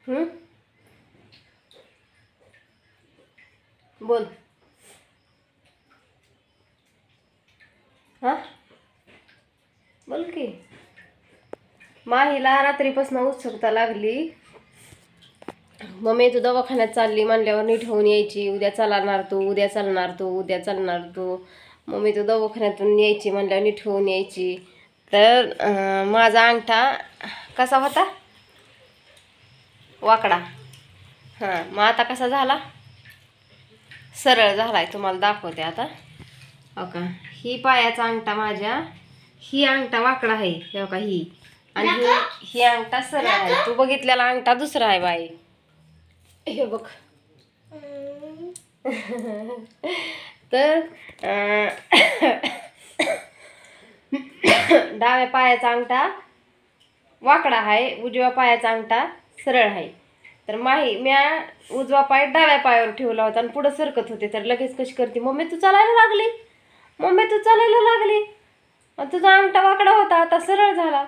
हं? बोल. हां, बोल की. माहीला रात्रीपासून उत्सुकता लागली. मम्मी तू दवाखान्यात चालली म्हणल्यावर नीट होऊन यायची. उद्या चालणार तू, उद्या चालणार तू, उद्या चालणार तू. मम्मी तू दवाखान्यातून यायची म्हणल्यावर नीट होऊन यायची. तर माझा अंगठा कसा होता? वाकडा. हां, मग आता कसा झाला? सरळ झालाय. तुम्हाला दाखवते आता. हो का, ही पायाचा अंगठा माझ्या, ही अंगठा वाकडा आहे हो का, ही आणि ही अंगठा सरळ आहे. तू बघितलेला अंगठा दुसरा आहे बाई. हे बघ. तर डाव्या पायाचा अंगठा वाकडा आहे, उजव्या पायाचा अंगठा सरळ आहे. तर म्या उजवा पाय डाव्या पायावर ठेवला होता आणि पुढं सरकत होते. तर लगेच कशी करते, मम्मी तू चालायला लागली, मम्मी तू चालायला लागली, तुझा अंगठा वाकडा होता आता सरळ झाला.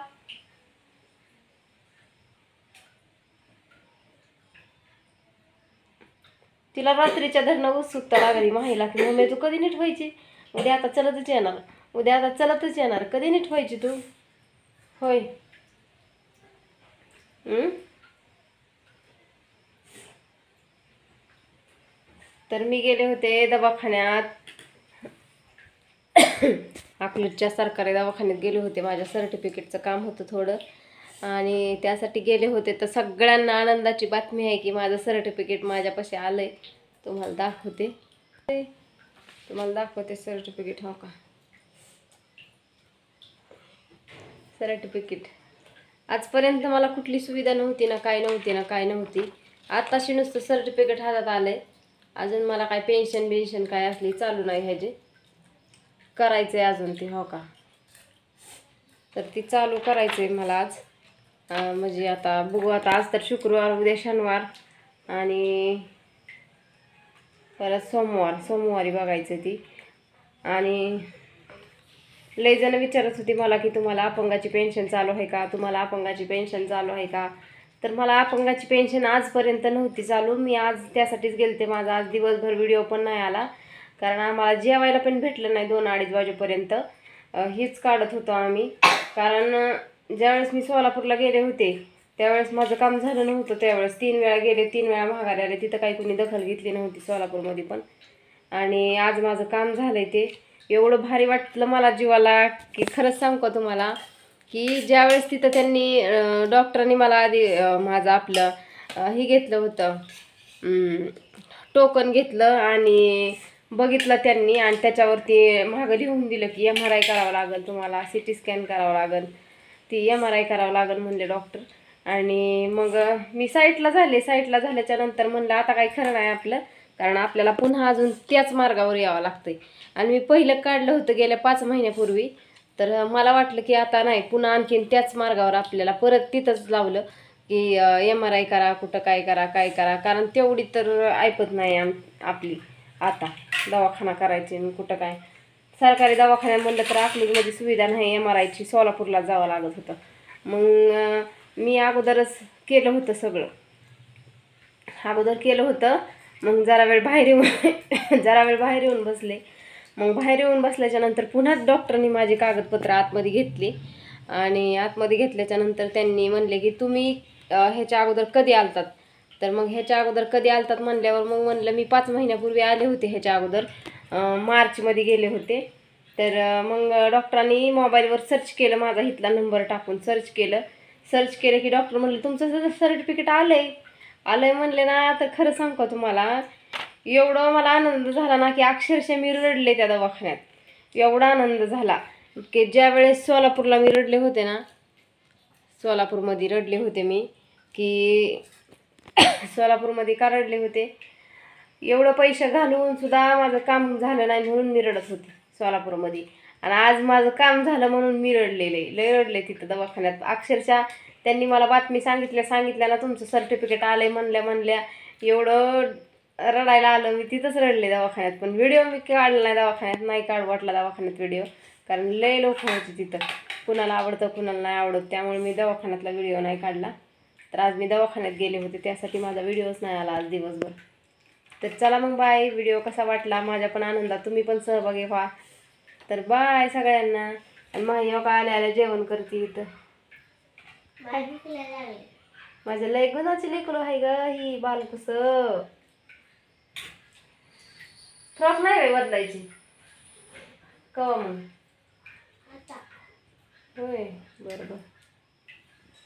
तिला रात्रीच्या धरणं उत्सुकता लागली माहीला की मम्मी तू कधी नीट व्हायची? उद्या आता चलतच येणार, उद्या आता चलतच येणार, कधी नीट व्हायची तू? होय. तर मी गेले होते दवाखान्यात. अकलूजच्या सरकारी दवाखान्यात गेले होते. माझ्या सर्टिफिकेटचं काम होतं थोडं आणि त्यासाठी गेले होते. तर सगळ्यांना आनंदाची बातमी आहे की माझं सर्टिफिकेट माझ्यापाशी आलं आहे. तुम्हाला दाखवते सर्टिफिकेट. हो का, सर्टिफिकेट. आजपर्यंत मला कुठली सुविधा नव्हती ना, काय नव्हती. आत्ताशी नुसतं सर्टिफिकेट हातात आलं आहे. अजून मला काय पेन्शन काय असली चालू नाही. ह्याचे करायचं आहे अजून ती. हो का, तर ती चालू करायचं आहे मला आज. म्हणजे आता बघू. आता आज तर शुक्रवार, उद्या शनिवार आणि परत सोमवारी बघायचं ती. आणि लय जण विचारत होती मला की तुम्हाला अपंगाची पेन्शन चालू आहे का, तुम्हाला अपंगाची पेन्शन चालू आहे का. तर मला अपंगाची पेन्शन आजपर्यंत नव्हती चालू. मी आज त्यासाठीच गेलते. माझा आज दिवसभर व्हिडिओ पण नाही आला कारण आम्हाला जेवायला पण भेटलं नाही. 2-2:30 वाजेपर्यंत हीच काढत होतो आम्ही. कारण ज्यावेळेस मी सोलापूरला गेले होते त्यावेळेस माझं काम झालं नव्हतं. त्यावेळेस 3 वेळा गेले, 3 वेळा माघारी आले. तिथं काही कुणी दखल घेतली नव्हती सोलापूरमध्ये पण. आणि आज माझं काम झालं आहे. ते एवढं भारी वाटलं मला जीवाला की खरंच सांगू का तुम्हाला की ज्यावेळेस तिथं त्यांनी डॉक्टरांनी मला आधी माझं आपलं हे घेतलं होतं, टोकन घेतलं आणि बघितलं त्यांनी आणि त्याच्यावरती मागं लिहून दिलं की MRI करावं लागेल तुम्हाला, CT स्कॅन करावं लागेल, ती MRI करावं लागेल म्हणले डॉक्टर. आणि मग मी साईटला झाल्याच्या नंतर म्हणलं आता काही खरं नाही आपलं, कारण आपल्याला पुन्हा अजून त्याच मार्गावर यावं लागतंय. आणि मी पहिलं काढलं होतं गेल्या 5 महिन्यापूर्वी. तर मला वाटलं की आता नाही, पुन्हा आणखीन त्याच मार्गावर आपल्याला परत तिथंच लावलं की MRI करा, कुठं काय करा, कारण तेवढी तर ऐपत नाही आपली आता दवाखाना करायची. कुठं काय सरकारी दवाखान्यात म्हणलं तर अकलूजमध्ये सुविधा नाही. MRIची सोलापूरला जावं लागत होतं. मग मी अगोदरच केलं होतं सगळं, मग जरा वेळ बाहेर येऊन बसले. मग बाहेर येऊन बसल्याच्या नंतर पुन्हा डॉक्टरांनी माझी कागदपत्र आतमध्ये घेतली आणि आतमध्ये घेतल्याच्या नंतर त्यांनी म्हणले की तुम्ही ह्याच्या अगोदर कधी आलतात. तर मग ह्याच्या अगोदर कधी आलतात म्हणल्यावर मग म्हणलं मी 5 महिन्यापूर्वी आले होते. ह्याच्या अगोदर मार्चमध्ये गेले होते. तर मग डॉक्टरांनी मोबाईलवर सर्च केलं, माझा इथला नंबर टाकून सर्च केलं की डॉक्टर म्हणले तुमचं सर्टिफिकेट आलंय म्हणले ना. तर खरं सांगू का तुम्हाला, एवढं मला आनंद झाला ना की अक्षरशः मी रडले त्या दवाखान्यात. एवढा आनंद झाला की ज्या वेळेस सोलापूरला मी रडले होते ना, सोलापूरमध्ये रडले होते मी की सोलापूरमध्ये का रडले होते, एवढं पैसे घालून सुद्धा माझं काम झालं नाही म्हणून मी रडत होते सोलापूरमध्ये. आणि आज माझं काम झालं म्हणून मी लय रडले तिथं दवाखान्यात. अक्षरशः त्यांनी मला बातमी सांगितल्या ना तुमचं सर्टिफिकेट आलंय म्हणल्या एवढं रडायला आलं. मी तिथंच रडले दवाखान्यात. पण व्हिडिओ मी काढला नाही दवाखान्यात, नाही काढू वाटला दवाखान्यात व्हिडिओ, कारण लय लोक होते तिथं. कुणाला आवडतं कुणाला नाही आवडत, त्यामुळे मी दवाखान्यातला व्हिडिओ नाही काढला. तर आज मी दवाखान्यात गेले होते, त्यासाठी माझा व्हिडिओच नाही आला आज दिवसभर. तर चला मग बाय. व्हिडिओ कसा वाटला माझ्या पण आनंदात तुम्ही पण सहभागी व्हा. तर बाय सगळ्यांना. आणि माही का आल्या आल्या जेवण करते इथं. माझ्या लय गुणाची लेकरू आहे ग ही बालकुस. फ्रॉक नाही बाई बदलायची कवा मग. होय बरोबर.